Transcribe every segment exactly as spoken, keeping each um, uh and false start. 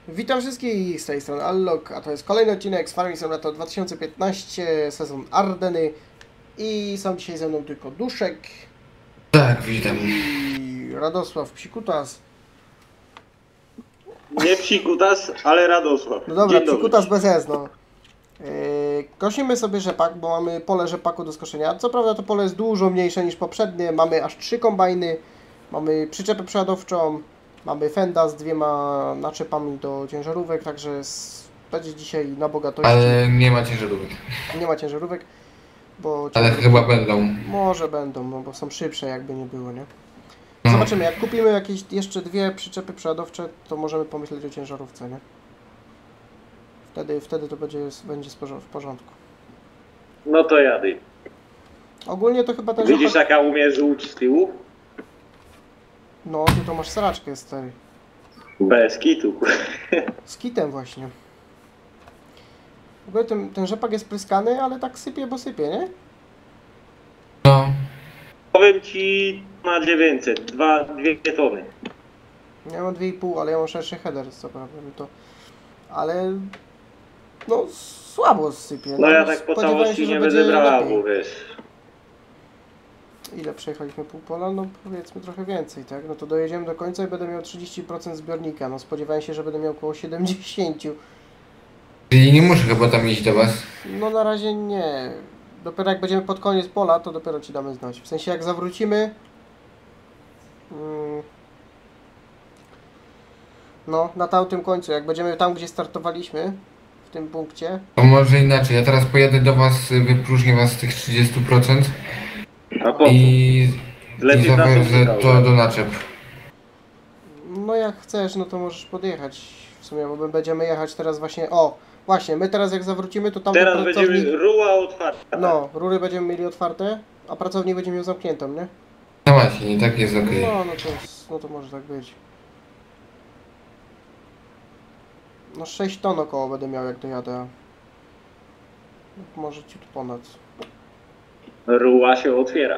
Witam wszystkich z tej strony Allok, a to jest kolejny odcinek z Farming Simulator dwa tysiące piętnaście, sezon Ardeny i są dzisiaj ze mną tylko Duszek. Tak, witam. I Radosław Psikutas. Nie Psikutas, ale Radosław. No dobra, Dzień dobry. Psikutas bez S, no. Yy, kosimy sobie rzepak, bo mamy pole rzepaku do skoszenia. Co prawda to pole jest dużo mniejsze niż poprzednie, mamy aż trzy kombajny, mamy przyczepę przeładowczą, mamy fenda z dwiema naczepami do ciężarówek, także z... będzie dzisiaj na bogatości. Ale nie ma ciężarówek. Nie ma ciężarówek, bo... Ale chyba będą. Może będą, no bo są szybsze, jakby nie było, nie? No. Zobaczymy, jak kupimy jakieś jeszcze dwie przyczepy przeładowcze, to możemy pomyśleć o ciężarówce, nie? Wtedy, wtedy to będzie, będzie w porządku. No to jadę. Ogólnie to chyba ten Widzisz rzepak... jaka umie żółć z tyłu? No, ty to masz sraczkę, stary. Bez kitu. Z kitem właśnie. W ogóle ten, ten rzepak jest pryskany, ale tak sypie, bo sypie, nie? No. Powiem ci na dziewięćset, dwa, dwie tony. Ja mam dwie i pół, ale ja mam szerszy header, co prawda, no to... Ale... No, słabo sypie. No ja tak po spodziewałem całości się, że nie będzie będę brała, lepiej. bo wiesz. Ile przejechaliśmy pół pola? No powiedzmy trochę więcej, tak? No to dojedziemy do końca i będę miał trzydzieści procent zbiornika. No spodziewałem się, że będę miał około siedemdziesiąt. Czyli nie muszę chyba tam iść do was. No na razie nie. Dopiero jak będziemy pod koniec pola, to dopiero ci damy znać. W sensie jak zawrócimy... Mm, no, na tamtym końcu, jak będziemy tam, gdzie startowaliśmy, w tym punkcie. To może inaczej. Ja teraz pojadę do was, wypróżnię was z tych trzydziestu procent A po co? i, i Lepiej zawiozę na to to do naczep. No jak chcesz, no to możesz podjechać. W sumie, bo my będziemy jechać teraz właśnie... O! Właśnie, my teraz jak zawrócimy, to tam Teraz pracownik... będziemy ruła otwarta. No, rury będziemy mieli otwarte, a pracownik będzie miał zamkniętą, nie? No właśnie, tak jest okej. No, no to, jest, no to może tak być. No sześć ton około będę miał jak dojadę. Może ciut ponad. Ruła się otwiera.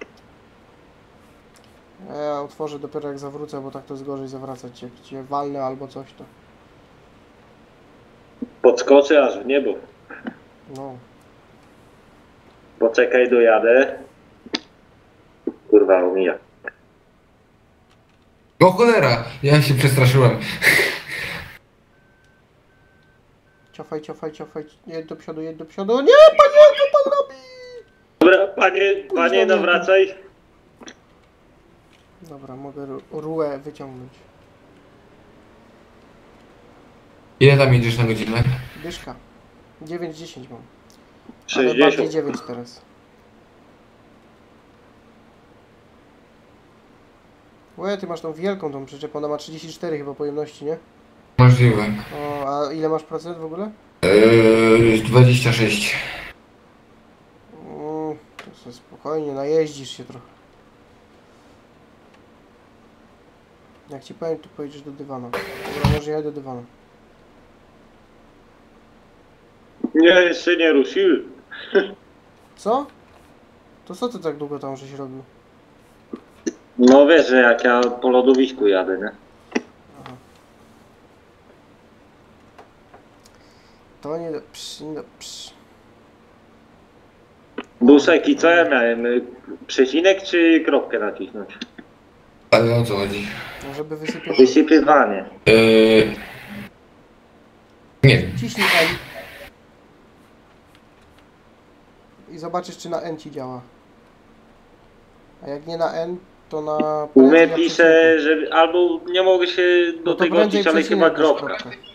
Ja otworzę dopiero jak zawrócę, bo tak to jest gorzej zawracać. Jak cię walnę albo coś to. Podskoczę aż w niebo. No. Poczekaj, dojadę. Kurwa, omija. O cholera! Ja się przestraszyłem. Ciofaj, ciofaj, ciofaj. Jedź do przodu, jedź do przodu. Nie, panie, co pan robi? Dobra, panie, panie, nawracaj. Dobra, mogę ru rułę wyciągnąć. Ile tam jedziesz na godzinę? Dyszka. dziewięć dziesięć mam. Ale bardziej sześćdziesiąt. dziewięć teraz. Łe, ty masz tą wielką tą przyczepę, ona ma trzydzieści cztery chyba pojemności, nie? Możliwe. O, a ile masz procent w ogóle? Eee, dwadzieścia sześć. Mm, to sobie spokojnie, najeździsz się trochę. Jak ci powiem, to pojedziesz do dywanu. Dobra, może jechać do dywanu. Nie, jeszcze nie ruszyły. Co? To co ty tak długo tam żeś robił? No wiesz, że jak ja po lodowisku jadę, nie? Aha. To nie dobrze, nie dobrze. Dusek, i co ja miałem? y, Przecinek czy kropkę nacisnąć? Ale o co chodzi? No, żeby wysypać. Wysypywanie. Eee, nie wiem. Ciśnij N. I zobaczysz, czy na N ci działa. A jak nie na N, to na... U mnie prędzej na pisze, że albo nie mogę się do No to tego prędzej odpisać, ale przecinek chyba niż kropka. kropka.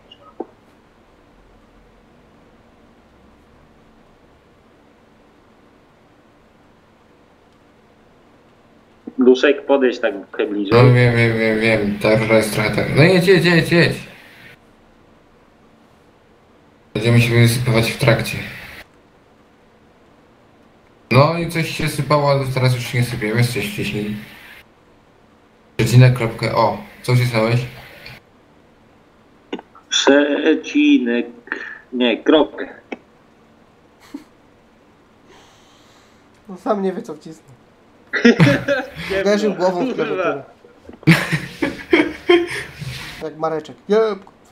Dusek, podejść tak trochę No bliżej. wiem, wiem, wiem, wiem. Ta rura jest trochę tak. No jedź, jedź, jedź, jedź. Będziemy się wysypywać w trakcie. No i coś się sypało, ale teraz już się nie sypie. Weź coś wcześniej. Przecinek, kropkę. O, co wcisnąłeś? Przecinek. Nie, kropkę. No sam nie wie, co wcisnął. Uderzył głową w klawiaturę. Jak Mareczek. Jeb,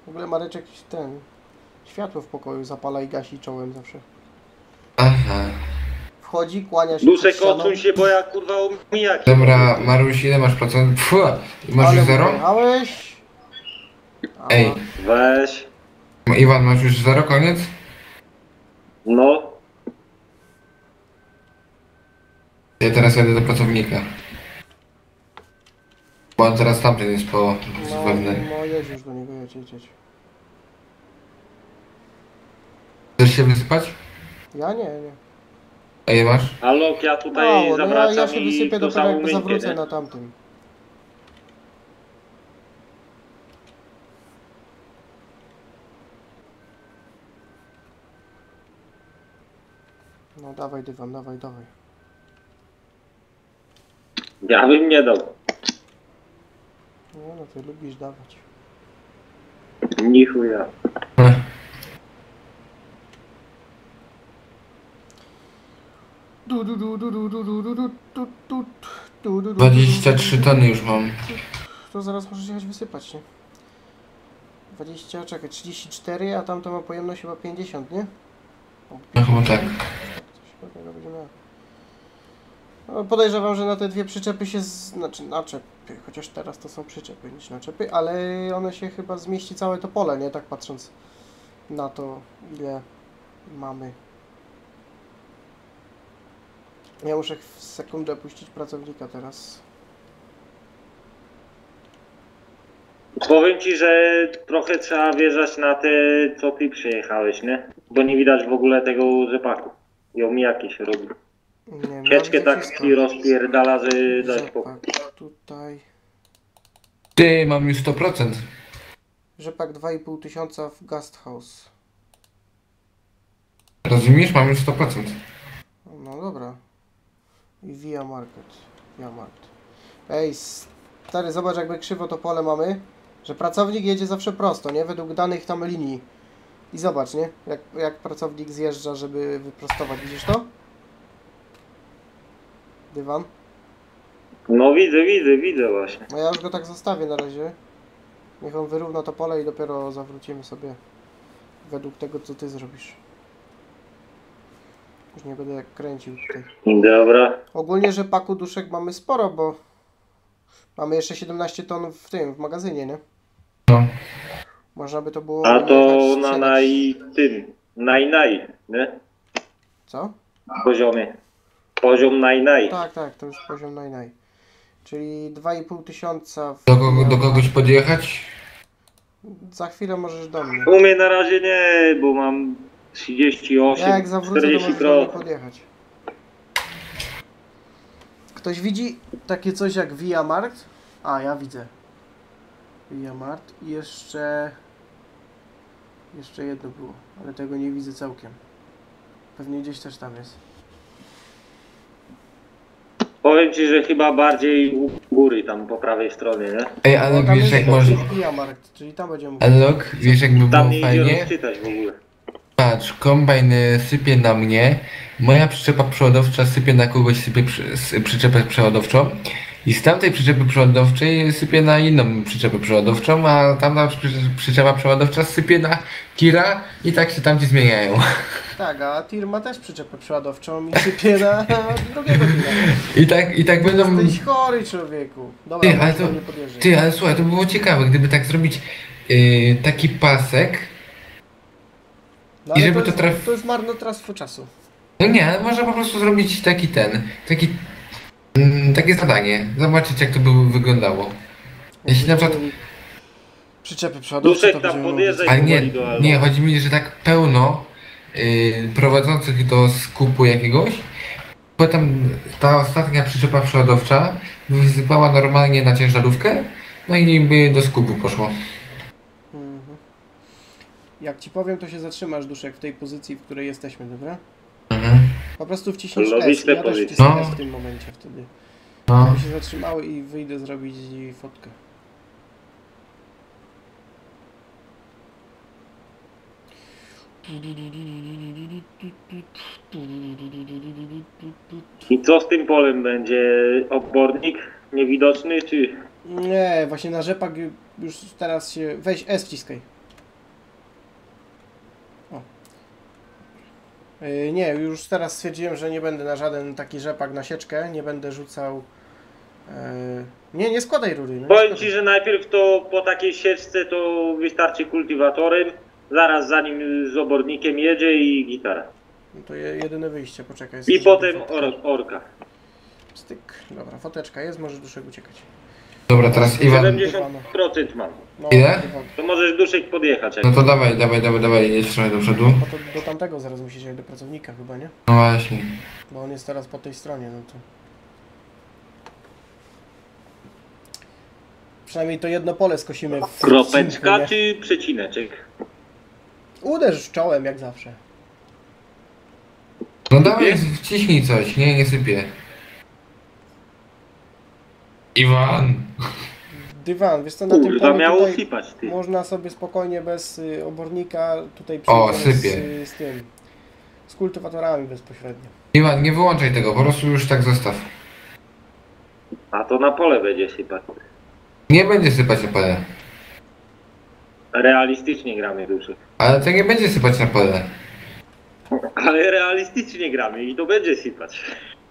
W ogóle Mareczek ten... Światło w pokoju zapala i gasi czołem zawsze. Aha. Wchodzi, kłania się Duszek, przed ścianą. odsuń się, bo ja kurwa omijaki. Dobra, Maruś, ile masz procent? Pfu, masz Ale już zero? pojechałeś. A, Ej, Weź. Iwan, masz już zero, koniec? No. Ja teraz jadę do pracownika. Bo on teraz tamten jest po No, wewnętrznym. no jedź już do niego, jedź, jedź, jedź. Chcesz się wysypać? Ja nie, nie. A ile masz? Alok, ja tutaj Mało, no ja, zawracam ja się i wysypię to dopiero samą jakby miękkie, zawrócę nie? na tamtym. No dawaj dywan, dawaj, dawaj. Ja bym nie dał. Nie no, ty lubisz dawać. Ni chuja. Ech, Du, du, du, du, du, du, du, du, du, du, du, du, du, du, dwadzieścia trzy tony już mam. To zaraz możesz jechać wysypać, nie? dwadzieścia, czekaj, trzydzieści cztery, a tamto ma pojemność chyba pięćdziesiąt, nie? O, No chyba tak. coś takiego będzie miała. No, podejrzewam, że na te dwie przyczepy się, z... znaczy naczepy, chociaż teraz to są przyczepy niż naczepy, ale one się chyba zmieści całe to pole, nie? Tak patrząc na to, ile mamy. Ja muszę w sekundę puścić pracownika teraz. Powiem ci, że trochę trzeba wjeżdżać na te, co ty przyjechałeś, nie? Bo nie widać w ogóle tego rzepaku. I omijaki się robi. Nie wiem, Sieczkę ja tak widzę ci rozpierdala, że dać spokój. rzepak tutaj. Ty, mam już sto procent. Rzepak dwa i pół tysiąca w Guest House. Rozumiesz? Mam już sto procent. No dobra. I Via Market. Via Market. Ej, stary, zobacz jakby krzywo to pole mamy. Że pracownik jedzie zawsze prosto, nie? Według danych tam linii. I zobacz, nie? Jak, jak pracownik zjeżdża, żeby wyprostować. Widzisz to? Dywan. No widzę, widzę, widzę właśnie. No ja już go tak zostawię na razie. Niech on wyrówna to pole i dopiero zawrócimy sobie według tego, co ty zrobisz. Już nie będę kręcił tutaj. Dobra. Ogólnie rzepaku duszek mamy sporo, bo mamy jeszcze siedemnaście ton w tym, w magazynie, nie? No. Można by to było... A to jechać, na sprzedać. naj... tym. Naj naj, nie? Co? Poziomie. Poziom naj naj. Tak, tak, to już poziom naj naj. Czyli dwa i pół tysiąca... w- Do, kogo, do kogoś podjechać? Za chwilę możesz do mnie. U mnie na razie nie, bo mam trzydzieści osiem, Ja jak zawrócę, to czterdzieści możesz do mnie pro. podjechać. Ktoś widzi takie coś jak Via Mart? A, ja widzę. Via Mart i jeszcze... Jeszcze jedno było, ale tego nie widzę całkiem. Pewnie gdzieś też tam jest. Powiem ci, że chyba bardziej u góry, tam po prawej stronie, nie? Ej, ale No, tam wiesz jest jak może... Via Mart, czyli tam będziemy... Alok, wiesz jak by Tam było nie idzie fajnie? rozczytać w ogóle. Patrz, kombajn y, sypie na mnie, moja przyczepa przewodowcza sypie na kogoś, sypie przy, s- przyczepę przewodowczą i z tamtej przyczepy przewodowczej sypie na inną przyczepę przewodowczą, a tamta przy, przyczepa przewodowcza sypie na Kira i tak się tamci zmieniają. Tak, a tir ma też przyczepę przeładowczą i sypie na drugiego tira. I tak, i tak będą... Jesteś chory, człowieku. Dobra, Ty, ale możesz to, do mnie podjeżdżać. ty, ale słuchaj, to by było ciekawe, gdyby tak zrobić y, taki pasek. No, i ale żeby to, to traf- jest, to jest marnotrawstwo czasu. No nie, ale można po prostu zrobić taki ten, taki, mm, takie zadanie, zobaczyć jak to by wyglądało. Jeśli na przykład, Przyczepy przeładowcze Duszek to tam będziemy podjeżdżaj. mówić. ale nie, powoli do Alba. nie, chodzi mi, że tak pełno y, prowadzących do skupu jakiegoś, potem ta ostatnia przyczepa przodowcza wysypała normalnie na ciężarówkę, no i by do skupu poszło. Mhm. Jak ci powiem, to się zatrzymasz, Duszek, w tej pozycji, w której jesteśmy, dobra? Mhm. Po prostu wciśniesz Lubisz S. te Ja też pozycje. wcisnę No. S w tym momencie wtedy. No. Żeby się zatrzymały i wyjdę zrobić fotkę. I co z tym polem będzie? Obornik niewidoczny, czy... Nie, właśnie na rzepak już teraz się... Weź S wciskaj. Yy, nie, już teraz stwierdziłem, że nie będę na żaden taki rzepak na sieczkę, nie będę rzucał... Yy, nie, nie składaj rury. No nie Powiem składaj. ci, że najpierw to po takiej sieczce to wystarczy kultywatorem, zaraz za nim z obornikiem jedzie i gitara. No to je, jedyne wyjście, poczekaj. I żeby potem fotka- or, orka. Styk. Dobra, foteczka jest, możesz duszek uciekać. Dobra, teraz Iwan. siedemdziesiąt procent mam. No, Ile? chyba. To możesz duszek podjechać. Jak No to dawaj, dawaj, dawaj, dawaj, jedź trochę do przodu. Bo to do tamtego zaraz musisz jechać do pracownika chyba, nie? No właśnie. Bo on jest teraz po tej stronie, no to... Przynajmniej to jedno pole skosimy w Kropeczka odcinku, nie? czy przecineczek? Uderz czołem jak zawsze. No dawaj, wciśnij coś, nie, nie sypie. Iwan! Dywan, wiesz co, na tym Kurwa, polu miało tutaj sypać, ty. można sobie spokojnie bez y, obornika tutaj O, przyjechać z, sypie. y, z tym, z kultywatorami bezpośrednio. Iwan, nie wyłączaj tego, po prostu już tak zostaw. A to na pole będzie sypać. Nie będzie sypać na pole. Realistycznie gramy duszek. Ale to nie będzie sypać na pole. Ale realistycznie gramy i to będzie sypać.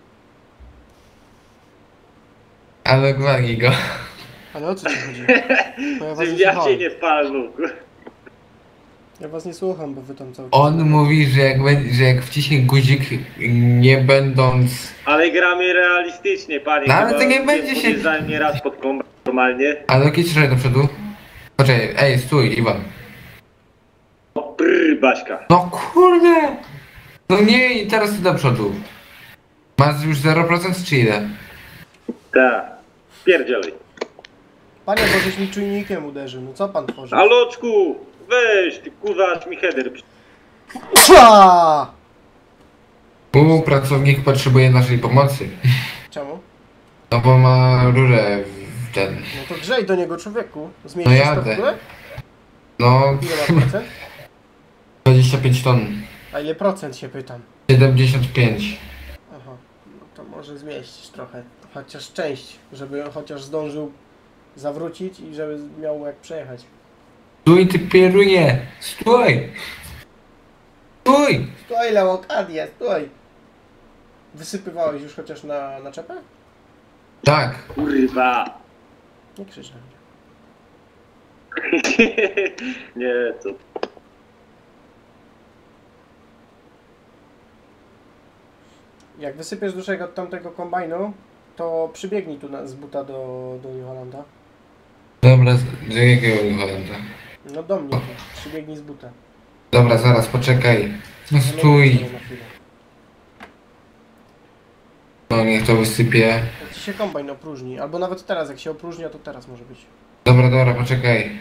Ale gwali go. Ale o co ci chodzi? Bo ja was Czy nie ja cię słucham. nie wpalnął. Ja was nie słucham, bo wy tam cały On mówi, że jak, będzie, że jak wciśnie guzik, nie będąc... Ale gramy realistycznie, panie. No, ale Chyba to nie będzie się- podjeżdżałem nieraz pod kombat normalnie. Ale jedź trochę do przodu. Poczekaj, ej, stój, Iwan. Brrr, Baśka. No kurde! No nie, i teraz ty do przodu. Masz już zero procent czy ile? Tak. Pierdzielej. Panie, bo żeś mi czujnikiem uderzył, no co pan tworzy? Aloczku, weź, ty kurwa, aż mi header. przy- Cia! U, pracownik potrzebuje naszej pomocy. Czemu? No bo ma rurę w ten... No to grzej do niego, człowieku. Zmieścisz No to w jadę. ogóle? No, Ile ma procent? dwadzieścia pięć ton. A ile procent się pytam? siedemdziesiąt pięć. Aha, no to może zmieścisz trochę. Chociaż część, żeby on chociaż zdążył zawrócić i żeby miał jak przejechać. Stój ty pierunie! Stój! Stój! Stój, Leokadia, stój! Wysypywałeś już chociaż na naczepę? Tak. Kurwa. Nie krzycz na mnie. Nie, co? Jak wysypiesz duszek od tamtego kombajnu, to przybiegnij tu na, z buta do, do New Hollanda. Dobra, z- do jakiego Holenda? No do mnie tu, przybiegnij z buta. Dobra, zaraz, poczekaj. No stój. Na chwilę. No niech to wysypie. Jak ci się kombajn opróżni, albo nawet teraz, jak się opróżnia, to teraz może być. Dobra, dobra, poczekaj.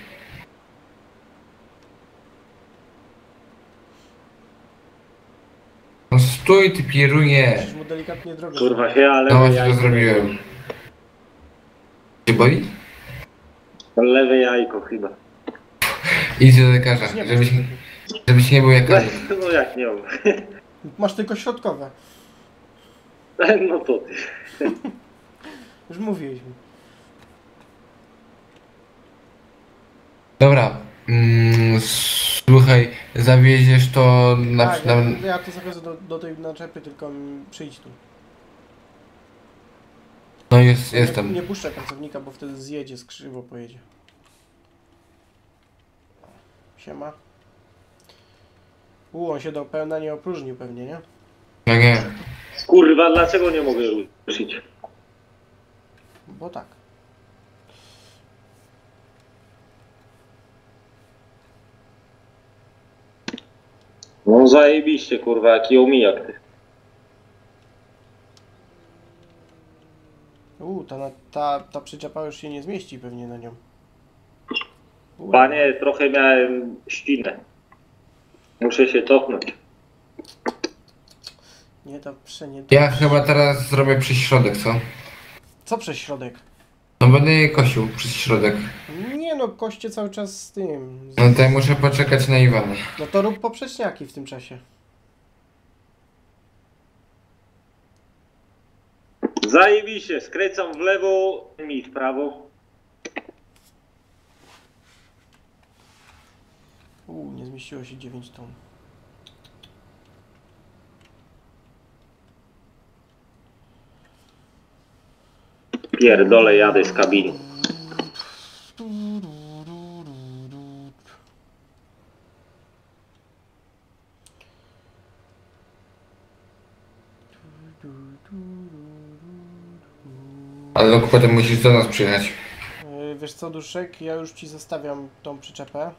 No stój ty pierunie! Musisz mu delikatnie drogę Kurwa zrobić. się, ale No lewe właśnie to jajko. zrobiłem. Cię boli? Lewe jajko chyba. Idź do lekarza, Nie żebyś, bądź żebyś nie był jak Alek. No jak nie mam. taki. Masz tylko środkowe. No to ty. Już mówiliśmy. Dobra, mm, słuchaj, zawieziesz to na... tak, na... ja, ja to zawiozę do, do tej naczepy, tylko mm, przyjdź tu. No jest, Nie, jestem. nie puszczę pracownika, bo wtedy zjedzie, skrzywo pojedzie. Siema. U, on się do pełna nie opróżnił pewnie, nie? No nie. Kurwa, dlaczego nie mogę ruszyć? Bo tak. No zajebiście, kurwa, jaki omijak ty. U, ta, na- ta, ta przyczepa już się nie zmieści pewnie na nią. U, Panie, trochę miałem ścinę. Muszę się cofnąć. Nie, to przenie... Ja chyba teraz zrobię przez środek, co? Co przez środek? No będę je kosił przez środek. Nie no, koście cały czas z tym. Z... No to ja muszę poczekać na Iwana. No to rób poprzeczniaki w tym czasie. Zajebiście, skręcam w lewo, mi w prawo. U, nie zmieściło się dziewięć ton. Pierdolę, jadę z kabiny. Ale Loku, potem musisz do nas przyjechać. Yy, Wiesz co, Duszek, ja już ci zostawiam tą przyczepę.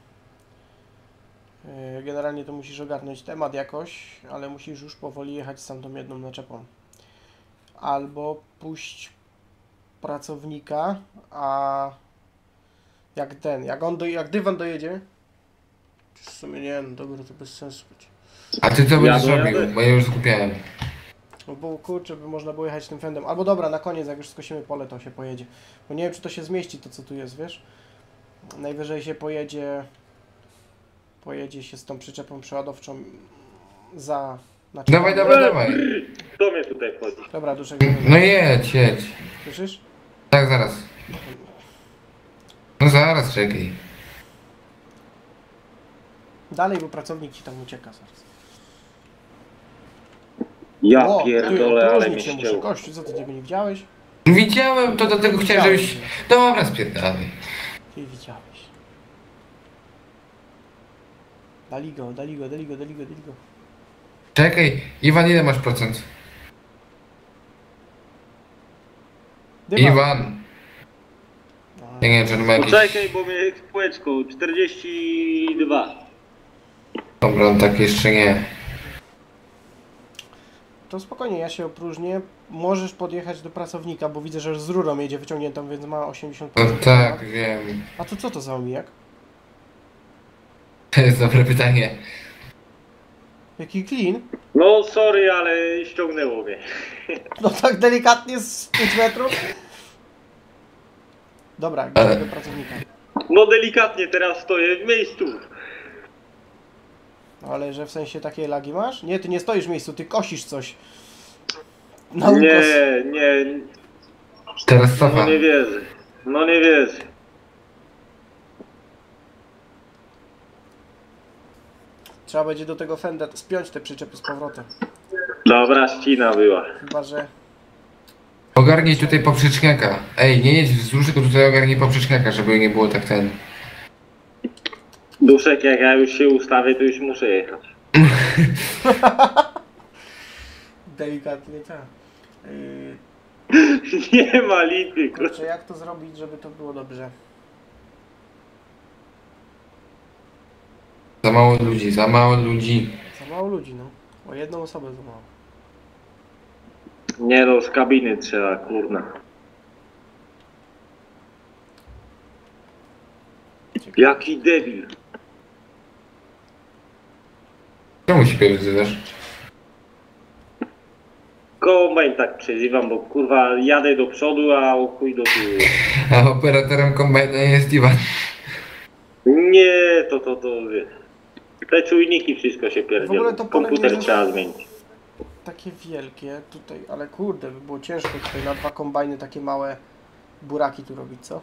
Yy, Generalnie to musisz ogarnąć temat jakoś, ale musisz już powoli jechać z tamtą jedną naczepą. Albo puść pracownika, a jak ten, jak on do, jak dywan dojedzie, w sumie nie, no dobra, to bez sensu być. A ty co będziesz Jadę, robił? jadę. Bo ja już skupiałem. No bo kurczę, by można było jechać tym fendem. Albo dobra, na koniec, jak już skosimy pole, to się pojedzie. Bo nie wiem, czy to się zmieści, to co tu jest, wiesz? Najwyżej się pojedzie... Pojedzie się z tą przyczepą przeładowczą za... Znaczy, Dawaj, dawaj, dawaj. Kto mnie tutaj wchodzi? Dobra, Duszek, No jedź, jedź. słyszysz? Tak, zaraz. No zaraz, czekaj. Dalej, bo pracownik ci tam ucieka zaraz. Ja O, pierdolę, ty, ale opróżnić mnie się muszę. ścięło. Kościół, co ty tego nie widziałeś? Widziałem, to dlatego chciałem, Widziałem. żebyś... Dobra, spierdalaj. Ty widziałeś. Dali go, dali go, dali go, dali go, dali go. Czekaj, Iwan, ile masz procent? Dywan. Iwan. Ja nie wiem, czy on ma jakieś... Poczekaj, bo mnie kółeczko, czterdzieści dwa. Dobra, on tak jeszcze nie. To spokojnie, ja się opróżnię. Możesz podjechać do pracownika, bo widzę, że z rurą jedzie wyciągniętą, więc ma osiemdziesiąt No procent. tak, wiem. A to co to za omijak? To jest dobre pytanie. Jaki clean? No sorry, ale ściągnęło mnie. No tak delikatnie z pięć metrów. Dobra, Ale- idę do pracownika. No delikatnie teraz stoję w miejscu. No ale że w sensie takiej lagi masz? Nie, ty nie stoisz w miejscu, ty kosisz coś. Na ukos. Nie, nie, Teraz cofa. no nie wierzę. No nie wierzę. Trzeba będzie do tego fenda spiąć te przyczepy z powrotem. Dobra, ścina była. Chyba, że... Ogarnij tutaj poprzeczniaka. Ej, nie jedź wzdłuż, tylko tutaj ogarnij poprzeczniaka, żeby nie było tak ten... Duszek, jak ja już się ustawię, to już muszę jechać. Delikatnie tak. Yy, Nie ma lipy, kurwa. kurczę, jak to zrobić, żeby to było dobrze? Za mało ludzi, za mało ludzi. Za mało ludzi, no. O jedną osobę za mało. Nie no, z kabiny trzeba, kurna. Jaki debil. Czemu się wyzywasz? Kombajn tak przezywam, bo kurwa jadę do przodu, a o chuj do tyłu. A operatorem kombajna jest Iwan. Nie, to to to wiesz. Te czujniki wszystko się W ogóle pierdzielą. to pole Komputer nie trzeba zostało- zmienić. Takie wielkie tutaj, ale kurde, by było ciężko tutaj na dwa kombajny takie małe buraki tu robić, co?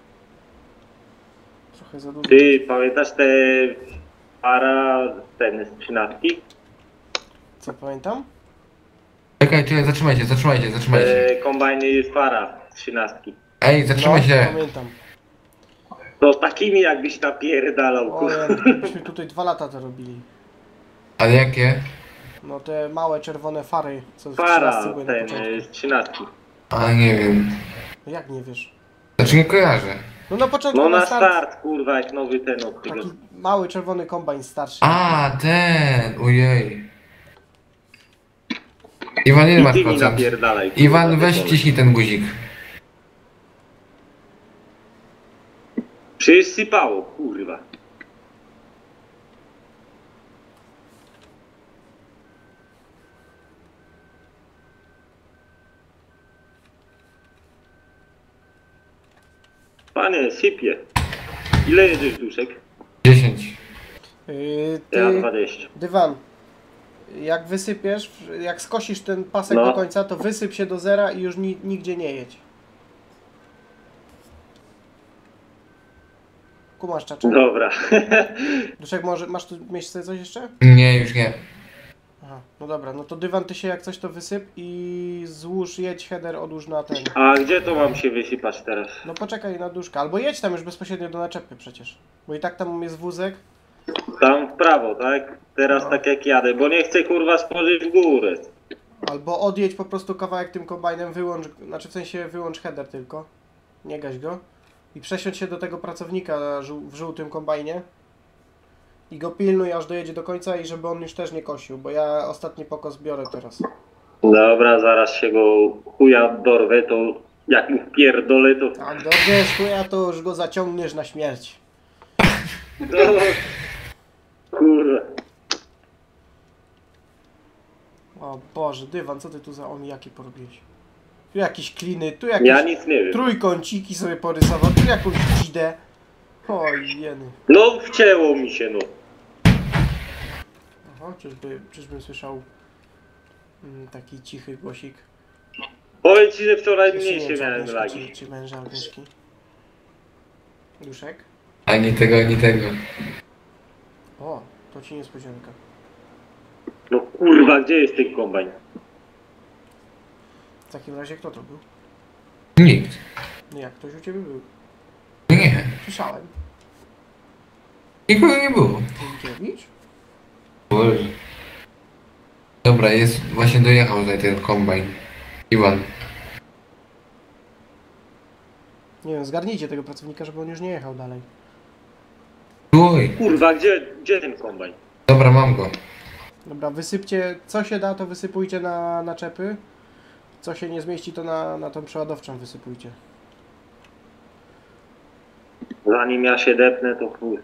Trochę za dużo. Ty pamiętasz te para ten z trzynastki? Co pamiętam? Czekaj, czekaj, zatrzymajcie, zatrzymajcie, zatrzymajcie. Te kombajny jest para z trzynastki. Ej, zatrzymaj no, się. pamiętam. To takimi jakbyś napierdalał, O, kurwa. ja, myśmy tutaj dwa lata to robili. Ale jakie? No te małe czerwone fary, co w Para trzynastce były na ten początku. y, z trzynastki. A nie wiem. No jak nie wiesz? Znaczy nie kojarzę. No na początku No na na start, start, kurwa, jak nowy ten od tego. taki mały czerwony kombajn starszy. A, ten, ojej. Iwan, ile I masz ty mi procent? napierdalaj. kurwa, Iwan, te weź pole. wciśnij ten guzik. Przysypało, kurwa. Panie, sypie. Ile jedziesz, Duszek? dziesięć. Yy, Ja ty, dwadzieścia. dywan, jak wysypiesz, jak skosisz ten pasek No. do końca, to wysyp się do zera i już ni nigdzie nie jedź. Kumasz czacze? Dobra. Duszek, może masz tu miejsce coś jeszcze? Nie, już nie. Aha. no dobra, no to dywan ty się jak coś to wysyp i złóż, jedź header, odłóż na ten. A gdzie to mam się wysypać teraz? No poczekaj na duszkę, albo jedź tam już bezpośrednio do naczepy przecież. Bo i tak tam jest wózek. Tam w prawo, tak? Teraz No. tak jak jadę, bo nie chcę kurwa spojrzeć w górę. Albo odjedź po prostu kawałek tym kombajnem, wyłącz, znaczy w sensie wyłącz header tylko. Nie gaś go. I przesiądź się do tego pracownika żół- w żółtym kombajnie. I go pilnuj aż dojedzie do końca i żeby on już też nie kosił, bo ja ostatni pokos biorę teraz. Dobra, zaraz się go chuja dorwę, to jak mu pierdolę, to... Tak, dobrze, chuja, to już go zaciągniesz na śmierć. No, kurwa. O Boże, dywan, co ty tu za omijaki porobiłeś? Tu jakieś kliny, tu jakieś Ja nic nie wiem. trójkąciki sobie porysował, tu jakąś dzidę. Oj, jeny. No wcięło mi się, no. Aha, czyżby, czyżbym słyszał mm, taki cichy głosik. Powiem ci, że wczoraj Jeszcze nie wiem, mniejsze czy miałem Agnieszka, lagi. Czy, czy męża Agnieszki? Duszek? Ani tego, ani tego. O, to ci niespodzianka. No kurwa, gdzie jest ten kombajn? W takim razie kto to był? Nikt. No jak, ktoś u ciebie był? Nie. Słyszałem. Nikogo nie było. Linkiewicz? Boże. Dobra, jest, właśnie dojechał tutaj ten kombajn. Iwan. Nie wiem, zgarnijcie tego pracownika, żeby on już nie jechał dalej. Oj. Kurwa, gdzie, gdzie ten kombajn? Dobra, mam go. Dobra, wysypcie, co się da, to wysypujcie na naczepy. Co się nie zmieści, to na, na tą przeładowczą wysypujcie. Zanim ja się depnę, to chuj.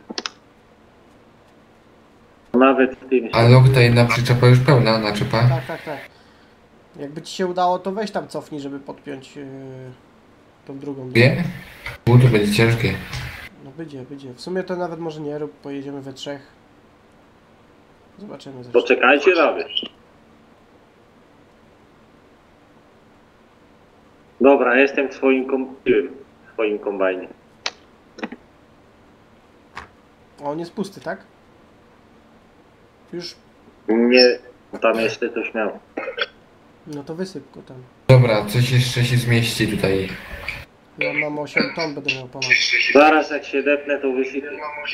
Nawet w tym... A loktaj na przyczepa już pełna, naczepa. Tak, tak, tak. Jakby ci się udało, to weź tam cofnij, żeby podpiąć yy, tą drugą. Wie? U, to będzie ciężkie. No będzie, będzie. W sumie to nawet może nie rób, pojedziemy we trzech. Zobaczymy zresztą. Poczekajcie nawet. Dobra, jestem w swoim, kom... w swoim kombajnie. O, on jest pusty, tak? Już, Nie, tam jeszcze coś miał. no to wysyp go tam. Dobra, coś jeszcze się zmieści tutaj. Ja mam osiem ton, będę miał pomoc. Zaraz jak się depnę, to wysypię.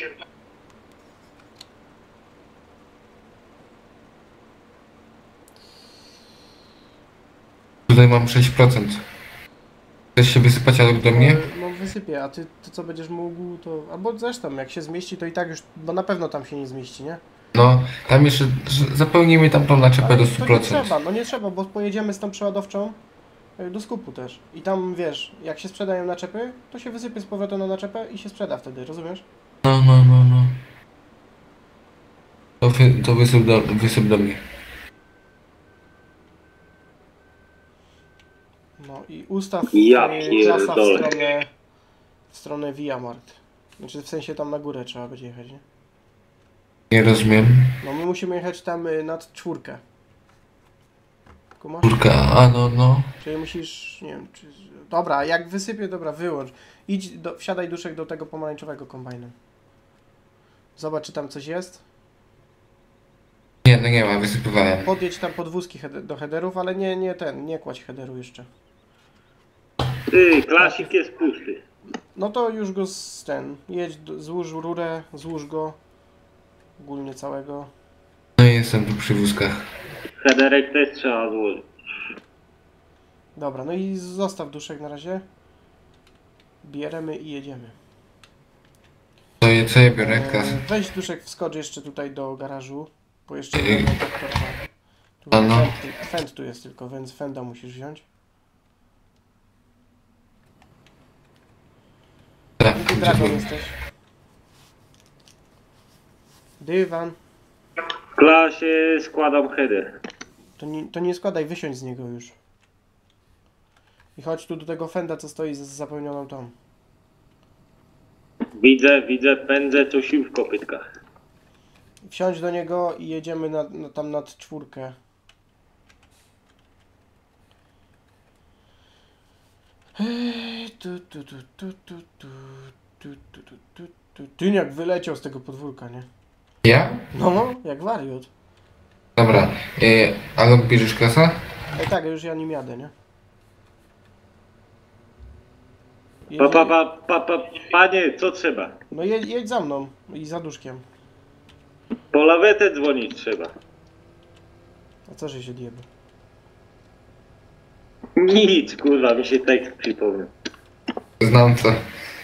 Tutaj mam sześć procent. Chcesz się wysypać alok do mnie? No wysypię, a ty, ty co będziesz mógł, to... Albo zresztą, jak się zmieści, to i tak już, bo na pewno tam się nie zmieści, nie? No, tam jeszcze że zapełnimy tam tą naczepę Ale do to stu nie procent. trzeba, no nie trzeba, bo pojedziemy z tą przeładowczą y, do skupu też. I tam, wiesz, jak się sprzedają naczepy, to się wysypie z powrotem na naczepę i się sprzeda wtedy, rozumiesz? No, no, no, no. To, wy, to wysyp, do, wysyp do mnie. No i ustaw Ja y, klasa w pierdolę. stronę, w stronę Via Mart. Znaczy w sensie tam na górę trzeba będzie jechać, nie? Nie rozumiem. No my musimy jechać tam y, nad czwórkę. Kumasz? Kurka, a no, no. Czyli musisz, nie wiem, czy... Dobra, jak wysypię, dobra, wyłącz. Idź, do, wsiadaj duszek do tego pomarańczowego kombajnu. Zobacz, czy tam coś jest. Nie, no nie ma, wysypywałem. Podjedź tam podwózki head- do headerów, ale nie, nie ten, nie kładź headeru jeszcze. Ty, klasik jest pusty. No to już go z ten, jedź, do, złóż rurę, złóż go. Ogólnie całego. No i jestem tu przy wózkach. Hederek też trzeba złożyć. Dobra, no i zostaw duszek na razie. Bierzemy i jedziemy. To je, co ja biorę? Kas. Eee, weź duszek, wskocz jeszcze tutaj do garażu. Bo jeszcze Eee. nie doktorka. Tu A no. fend, fend tu jest tylko, więc fenda musisz wziąć. Tak, Ty dragon jesteś. Dywan. W klasie składam header. To nie, to nie składaj, wysiądź z niego już. I chodź tu do tego fenda, co stoi z z zapełnioną tą. Widzę, widzę, pędzę co sił w kopytkach. Wsiądź do niego i jedziemy na, na, tam nad czwórkę. Eee, tu, tu, tu, tu, tu, tu, tu, tu, tu, tu, tu. Ty jak wyleciał z tego podwórka, nie? Ja? No, no, jak wariot. Dobra, yy, Alok, bierzesz kasa? Ej, tak, już ja nim jadę, nie? Pa, pa, Jedzie- pa, pa, pa, panie, co trzeba? No jedź, jedź za mną i za duszkiem. Po lawetę dzwonić trzeba. A co, że się odjebie? Nic, kurwa, mi się tekst przypomniał. Znam co.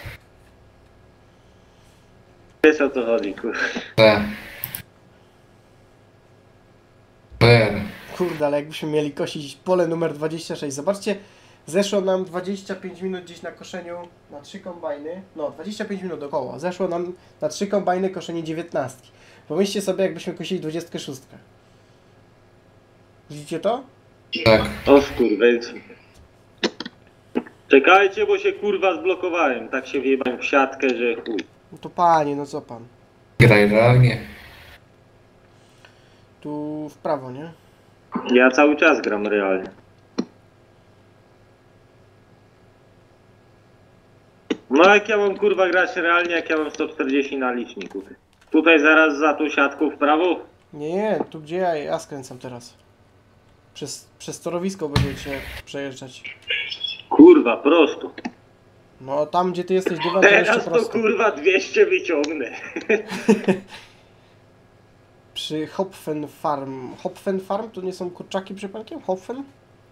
Wiesz o co chodzi, kurwa. Tak. Per. Kurde, ale jakbyśmy mieli kosić pole numer dwadzieścia sześć. Zobaczcie, zeszło nam dwadzieścia pięć minut gdzieś na koszeniu na trzy kombajny. No, dwadzieścia pięć minut około. Zeszło nam na trzy kombajny koszenie dziewiętnastki. Pomyślcie sobie, jakbyśmy kosili dwudziestkę szóstkę. Widzicie to? Tak. O skurwelcy. Czekajcie, bo się kurwa zblokowałem. Tak się wjebałem w siatkę, że chuj. No to panie, no co pan? Graj realnie. Tu w prawo, nie? Ja cały czas gram realnie. No jak ja mam kurwa grać realnie, jak ja mam sto czterdzieści na liczniku. Ty. Tutaj zaraz za tą siatką w prawo. Nie, nie, tu gdzie ja, ja skręcam teraz. Przez, przez torowisko będziecie przejeżdżać. Kurwa, prosto. No tam gdzie ty jesteś dywan, to jeszcze Teraz to prosto. kurwa dwieście wyciągnę. Przy Hopfen Farm. Hopfen Farm to nie są kurczaki przypadkiem? Hopfen?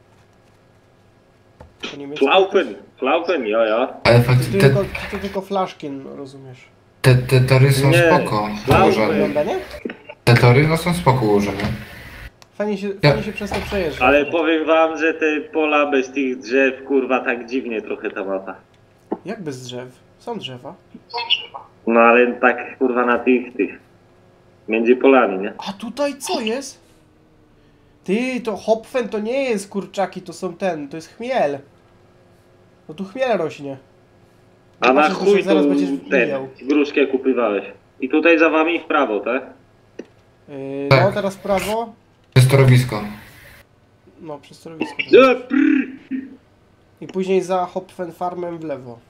Po niemiecku? Flaupen, Flaupen, ja, ja. Ale Ty faktycznie tylko, te, ty to tylko Flaszkin, rozumiesz? te, te tory są Nie. spoko Dobra. ułożone. Wygląda, nie? Te tory no są spoko ułożone. Fajnie się, Ja- fajnie się przez to przejeżdża. Ale powiem wam, że te pola bez tych drzew, kurwa, tak dziwnie trochę ta mapa. Jak bez drzew? Są drzewa. No ale tak kurwa na tych, tych. Między polami, nie? A tutaj co jest? Ty, to Hopfen to nie jest kurczaki, to są ten, to jest chmiel. No tu chmiel rośnie. A na Zobaczysz, chuj że zaraz tu będziesz ten, mijał. gruszkę kupywałeś. I tutaj za wami w prawo, tak? Yy, Tak. no teraz w prawo. To jest torowisko. No przez torowisko. E, prr. I później za Hopfen Farmem w lewo.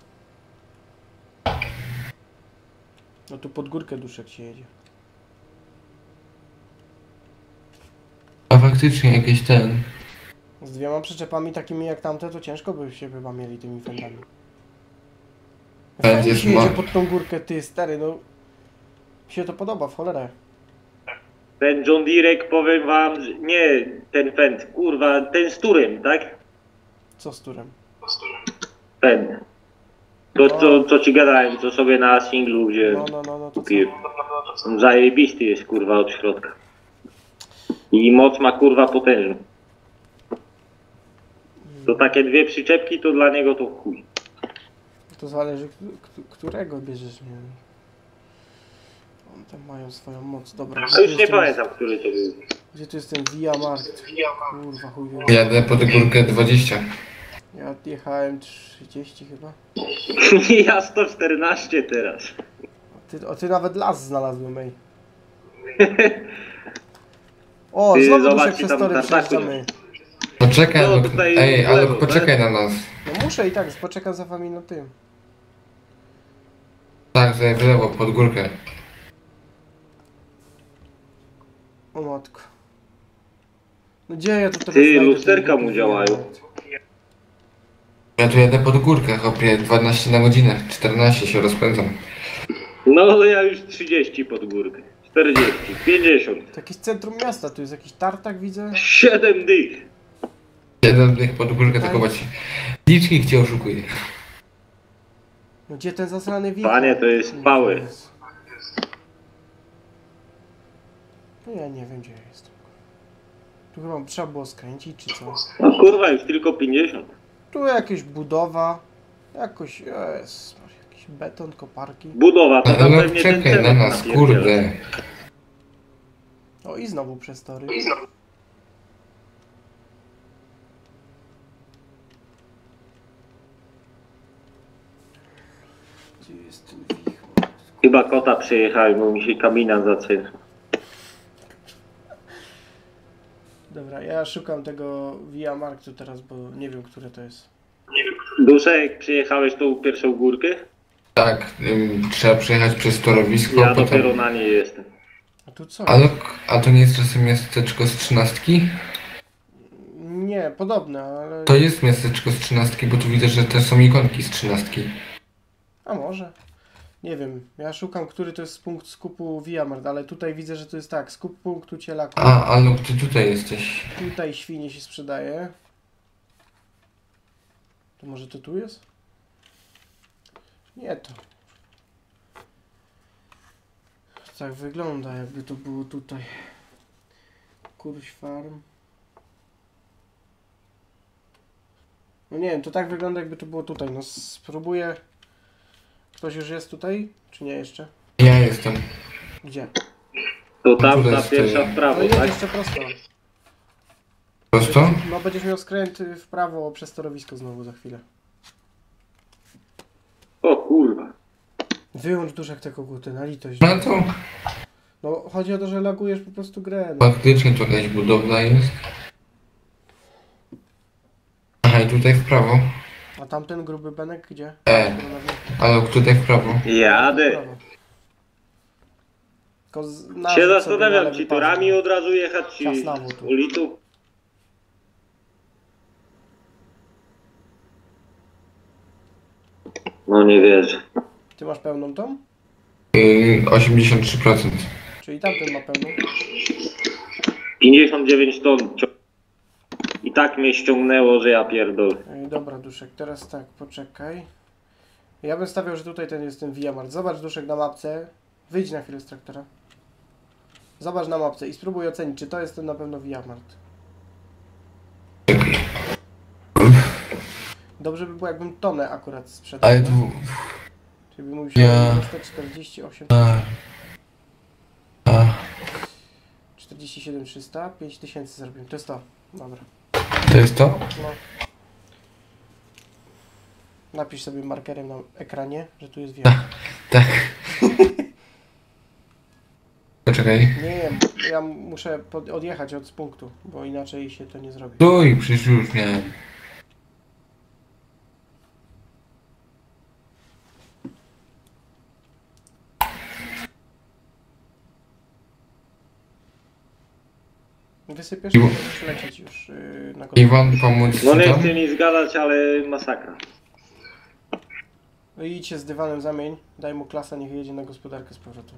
No tu pod górkę duszek się jedzie. A faktycznie jakieś ten. Z dwiema przyczepami takimi jak tamte to ciężko by się chyba mieli tymi fendami. Będzie Fajnie się jedzie smart. pod tą górkę, ty stary, no. Mi się to podoba, w cholerę. Ten John Direk, powiem wam, że- nie ten pęd, kurwa, ten z turem, tak? Co z turem? Ten. To co, co ci gadałem, co sobie na singlu wziąłem. No, no, no, no to co? Kupiłem. Zajebisty jest kurwa od środka. I moc ma kurwa potężną. To takie dwie przyczepki to dla niego to chuj. To zależy, k- k- którego bierzesz, nie wiem. One tam mają swoją moc, dobra. A Gdzie już tu nie jest ten- pamiętam, który to był. Gdzie tu jest ten Via Markt? Kurwa, chuj wie. Jadę pod górkę dwadzieścia. Ja jechałem trzydzieści chyba. Ja sto czternaście teraz. A ty, o, ty nawet las znalazłem, ej. O, Ty znowu zobacz, duszek ci przez tam tory tartaku przejeżdżamy. Poczekaj, No, Alok. tutaj Ej, w Alok, lewo, poczekaj na nas. No muszę i tak, poczekam za wami na tym. Tak, tutaj w lewo, pod górkę. O matko. No gdzie ja tu teraz Ty, znajdę lusterka ten mu Via działają. Markt? Ja tu jadę pod górkę, chłopie, dwanaście na godzinę, czternaście się rozpędzam. No ale ja już trzydzieści pod górkę. czterdzieści, pięćdziesiąt, To jakieś centrum miasta, tu jest jakiś tartak widzę. siedem dych. Jeden dych pod górkę, tylko właśnie. Licznik cię oszukuje. No gdzie ten zasrany wicher? Panie, to jest power. No ja nie wiem gdzie ja jestem. Tu chyba trzeba było skręcić czy co? No kurwa, już tylko pięćdziesiąt. Tu jakaś budowa. Jakoś, jest, jakiś beton, koparki. Budowa, to tam Alok, pewnie ten czekaj na cement nas, napierdziela. kurde. O i znowu przez tory. Gdzie jest ten wicher? Chyba kota przejechałem, bo mi się kabina zatrzęsła. Dobra, ja szukam tego Via Marktu teraz, bo nie wiem, które to jest. Duszek, przyjechałeś tą pierwszą górkę? Tak, ym, trzeba przejechać przez torowisko, Ja potem... dopiero na niej jestem. A tu co? Ale, a to nie jest czasem miasteczko z trzynastki? Nie, podobne, ale... To jest miasteczko z trzynastki, bo tu widzę, że też są ikonki z trzynastki. A może? Nie wiem, ja szukam, który to jest punkt skupu Viamart, ale tutaj widzę, że to jest tak, skup punktu cielaku. A, ale ty tutaj jesteś. Tutaj świnie się sprzedaje. To może to tu jest? Nie to. Tak wygląda, jakby to było tutaj. Kurś farm. No nie wiem, to tak wygląda, jakby to było tutaj. No spróbuję. Ktoś już jest tutaj? Czy nie jeszcze? Ja jestem. Gdzie? To tam Tutaj ta stoję. pierwsza w No prawo, jedź tak? jeszcze prosto. Prosto? No będziesz miał skręt w prawo przez torowisko znowu za chwilę. O kurwa. Wyłącz duszek te koguty, na litość. No to No chodzi o to, że lagujesz po prostu grę. No. faktycznie tu jakaś budowla jest. Aha, i tutaj w prawo. A tamten gruby benek gdzie? E. Ale tutaj w prawo. Jadę. Tylko z- Się narzuć sobie na zastanawiam, lewy czy pas, torami bo- od razu jechać, czy Czas na wód. ulicą. No nie wierzę. Ty masz pełną tą? Yy, osiemdziesiąt trzy procent. Czyli tamten ma pełną? pięćdziesiąt dziewięć ton. I tak mnie ściągnęło, że ja pierdolę. Ej, dobra, Duszek, teraz tak, poczekaj. Ja bym stawiał, że tutaj ten jest ten Viamart. Zobacz, Duszek, na mapce. Wyjdź na chwilę z traktora. Zobacz na mapce i spróbuj ocenić, czy to jest ten na pewno Viamart. Dobrze by było, jakbym tonę akurat sprzedał. Ale nie? tu... Czyli bym mówił, Ja- że sto czterdzieści osiem, A, a, czterdzieści siedem trzysta, pięć tysięcy zrobiłem. To jest to. Dobra. to jest to? No. Napisz sobie markerem na ekranie, że tu jest Viamart. Tak. Poczekaj. Nie wiem, ja muszę pod, odjechać od punktu, bo inaczej się to nie zrobi. Stój, przecież już miałem. Wysypiesz i możesz lecieć już yy, na górę. Iwan, pomóc No ci nie tam? chcę nic gadać, ale masakra. No i idź się z dywanem zamień, daj mu klasa, niech jedzie na gospodarkę z powrotem.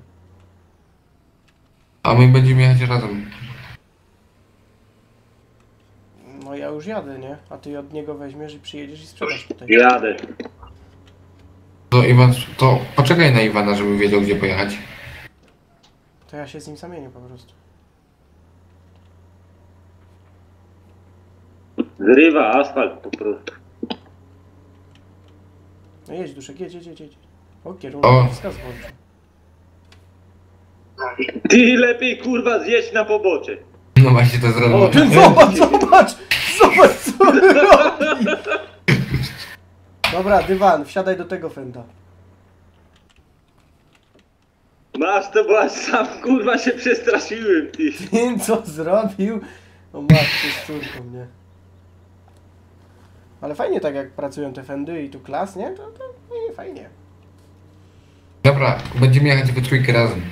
A my będziemy jechać razem. No ja już jadę, nie? A ty od niego weźmiesz i przyjedziesz i sprzedasz tutaj. Jadę. To Iwan, to poczekaj na Iwana, żeby wiedział, gdzie pojechać. To ja się z nim zamienię po prostu. Zrywa asfalt po prostu. No jedź, Duszek, jedź, jedź, jedź, jedź. O, kierunek O. wskaz włączy. Ty lepiej kurwa zjedź na pobocze. No właśnie to zrobił. O, Ty zobacz, zobacz! Zobacz, co on robi! Dobra, dywan, wsiadaj do tego fenda. Masz to, bo aż sam kurwa się przestraszyłem, ty. Ty co zrobił? O matko z córką, nie? Ale fajnie tak jak pracują te fendy i tu klas, nie? To, to nie, fajnie. Dobra, będziemy jechać we trójkę razem.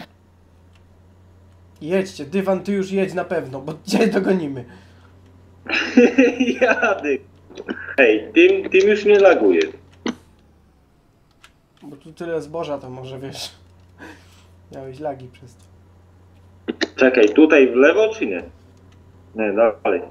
Jedźcie, dywan, ty już jedź na pewno, bo cię dogonimy. Jadę. Hej, tym, tym już nie laguję. Bo tu tyle zboża, to może wiesz. Miałeś lagi przez to. Czekaj, tutaj w lewo czy nie? Nie, dalej.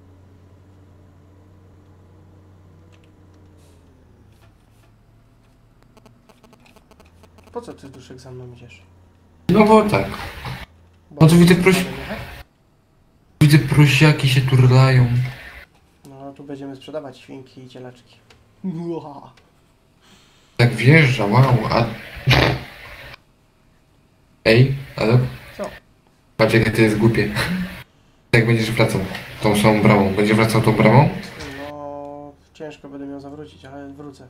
Po co ty, Duszek, za mną idziesz? No bo tak. Bo No to widzę, mamy proś- jechać? Widzę, prosiaki się turlają. No, tu będziemy sprzedawać świnki i cielaczki. Ua. Tak wjeżdża, wow, a... Ej, ale... Co? Patrz, jak to jest głupie. Jak będziesz wracał tą samą bramą? Będziesz wracał tą bramą? No, ciężko będę miał zawrócić, ale wrócę.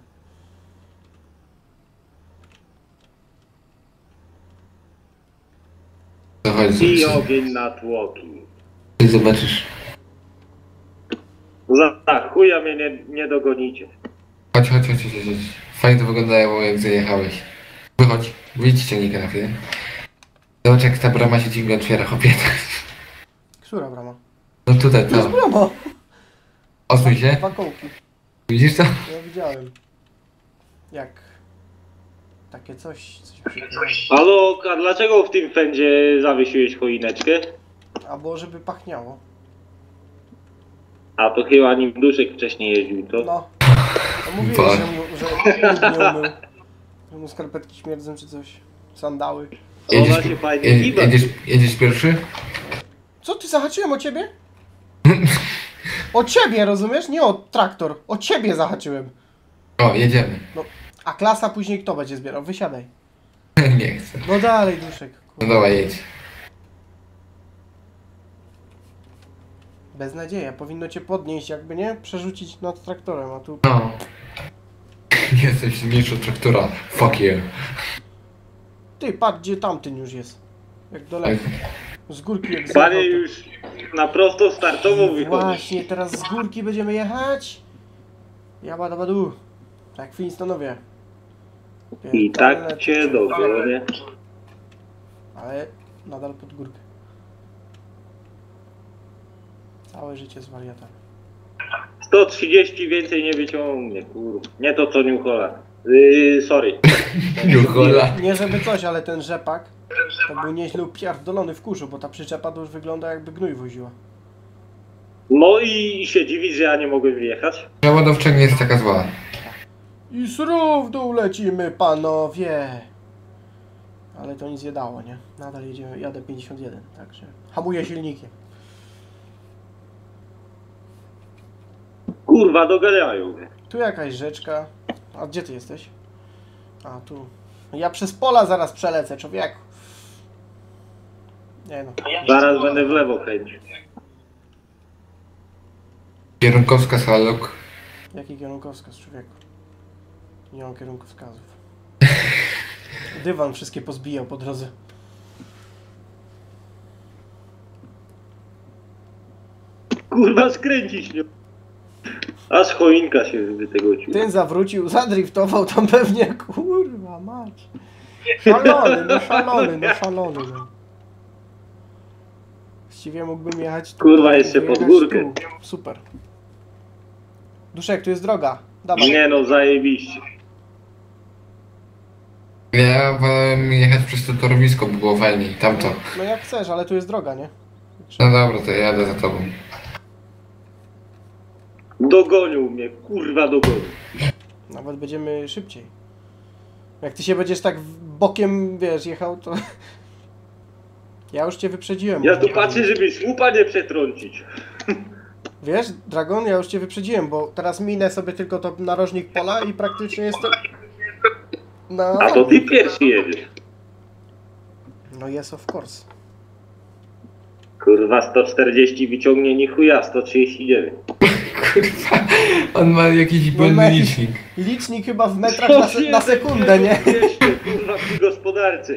To chodź, I zobacz. ogień na tłoki. Ty zobaczysz. Za za chuja mnie nie, nie dogonicie. Chodź, chodź, chodź, chodź, chodź. Fajnie to wyglądało, jak zajechałeś. Wychodź, wyjdź z ciągnika na chwilę. Zobacz jak ta brama się dziwnie otwiera, chłopie. Która brama? No tutaj, To jest to. brama! Osuń się. Dwa kołki. Widzisz to? Ja widziałem. Jak? Takie coś, coś przypomina. Halo, a dlaczego w tym fędzie zawiesiłeś choineczkę? Albo żeby pachniało. A to chyba nim Duszek wcześniej jeździł, to? No. No mówiłeś, Ba. że, mu, że nikt nie umył. Że mu skarpetki śmierdzą czy coś. Sandały. Ona się fajnie je- kiba. jedziesz, jedziesz pierwszy? Co, ty zahaczyłem o ciebie? O ciebie, rozumiesz? Nie o traktor. O ciebie zahaczyłem. O, jedziemy. No, a klasa później kto będzie zbierał? Wysiadaj. Nie chcę. No dalej, Duszek. No Kurwa. dawaj, jedź. Beznadzieja. Powinno cię podnieść, jakby nie? Przerzucić nad traktorem, a tu... No. Jestem silniejszy od traktora. Fuck you. Ty, patrz, gdzie tamtyn już jest. Jak daleko. Z górki jak Panie zjechał, to- już na prosto startową wychodzi. Właśnie, teraz z górki będziemy jechać. Jabada badu. Tak w Flintstonowie. I Pierdolę, tak cię dogonię. Ale nadal pod górkę. Całe życie z wariatami. sto trzydzieści więcej nie wyciągnie, kurwa. Nie to co New Holland. Yy, sorry. Juchola. Nie żeby coś, ale ten rzepak to był nieźle upierdolony w kurzu, bo ta przyczepa to już wygląda jakby gnój woziła. No i się dziwić, że ja nie mogłem wjechać. Przeładowcza nie jest taka zła. I srów dół lecimy, panowie! Ale to nic nie dało, nie? Nadal jedziemy, jadę pięćdziesiąt jeden, także hamuję silnikiem. Kurwa, doganiają mnie. Tu jakaś rzeczka. A gdzie ty jesteś? A, tu. Ja przez pola zaraz przelecę, człowieku. Nie no. Zaraz będę w lewo kręcił. Kierunkowskaz halok. Jaki kierunkowskaz, człowieku? Nie mam kierunkowskazów. Dywan wszystkie pozbijał po drodze. Kurwa, skręcić nie. Aż choinka się wytegociła. Ten zawrócił, zadriftował tam pewnie, kurwa mać. Szalony, no szalony, no szalony. No. Właściwie mógłbym jechać tu. Kurwa, jeszcze pod jechać górkę. tu. Super. Duszek, tu jest droga. Dawaj. Nie no, zajebiście. Ja wolałem jechać przez to torowisko, by było fajniej. Tamto. No jak chcesz, ale tu jest droga, nie? No dobra, to ja jadę za tobą. Dogonił mnie, kurwa dogonił. Nawet będziemy szybciej. Jak ty się będziesz tak bokiem, wiesz, jechał, to... Ja już cię wyprzedziłem. Ja tu patrzę, żeby słupa nie przetrącić. Wiesz, Dragon, ja już cię wyprzedziłem, bo teraz minę sobie tylko to narożnik pola i praktycznie jestem... Na... A to ty pierwszy jedziesz. No yes, of course. Kurwa, sto czterdzieści wyciągnie ni chuja, sto trzydzieści dziewięć. Kurwa, on ma jakiś No, błędny ma jakiś- licznik. Licznik chyba w metrach na, se na sekundę, nie? Kurwa, przy gospodarce.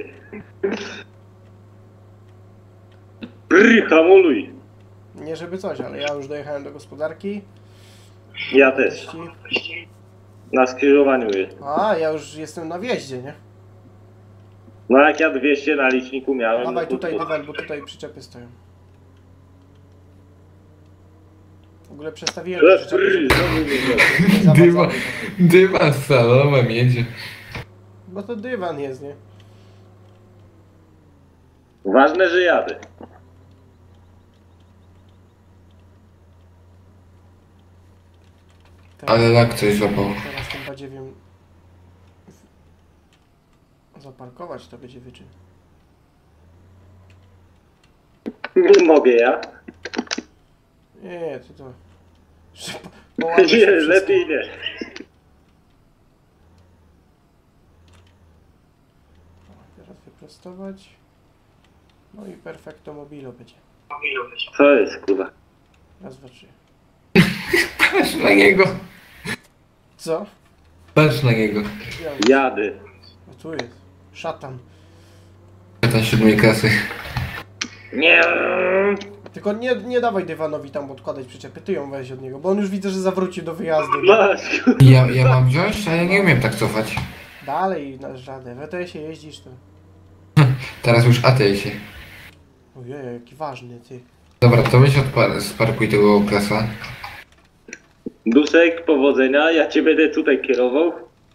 Brr, hamuluj. Nie żeby coś, ale ja już dojechałem do gospodarki. Ja też. Na skrzyżowaniu jest. A, ja już jestem na wjeździe, nie? No jak ja dwieście na liczniku miałem. Dawaj no to- tutaj dywan, bo tutaj przyczepy stoją. W ogóle przestawiłem te Brr, przyczepy, żeby znowu mnie znowu. nie zawadzały. Dywan, dywan z salomem jedzie. Bo to dywan jest, nie? Ważne, że jadę. Teraz, Ale lak coś złapał. teraz ten badziewiem zaparkować, to będzie wyczyn. Mogę ja? Nie, to to... że po- połamie się Nie, wszystko. lepiej nie. Teraz wyprostować. No i perfekto mobilo będzie. Co jest, kurwa? Raz, dwa, trzy. Patrz na niego. Co? Patrz na niego. Ja, Jadę. no tu jest. Szatan. Ta siódmej klasy. Nie. Tylko nie, nie dawaj dywanowi tam odkładać przyczepy, ty ją weź od niego, bo on już widzę, że zawrócił do wyjazdu. Masz. Ja, ja mam wziąć, a ja nie umiem tak cofać. Dalej na żadę. W E T S-ie jeździsz to. Teraz już Atej się. Ojej, jaki ważny, ty. Dobra, to weź odpar sparkuj tego klasa. Dusek, powodzenia, ja cię będę tutaj kierował.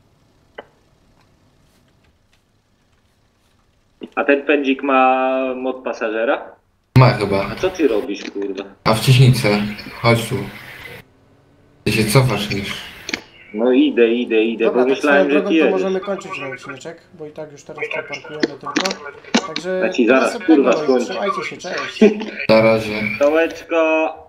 A ten pędzik ma mod pasażera? Ma chyba. A co ty robisz, kurwa? A wciśnicę. Chodź tu. Ty się cofasz niż. No idę, idę, idę, Dobra, bo tak swoją myślałem, że drogą ty to jedziesz. możemy kończyć ten odcineczek, bo i tak już teraz to parkujemy tylko. Także Ja ci do zaraz, następnego, kurwa, skończę. trzymajcie się, cześć. Na razie. Dołeczko.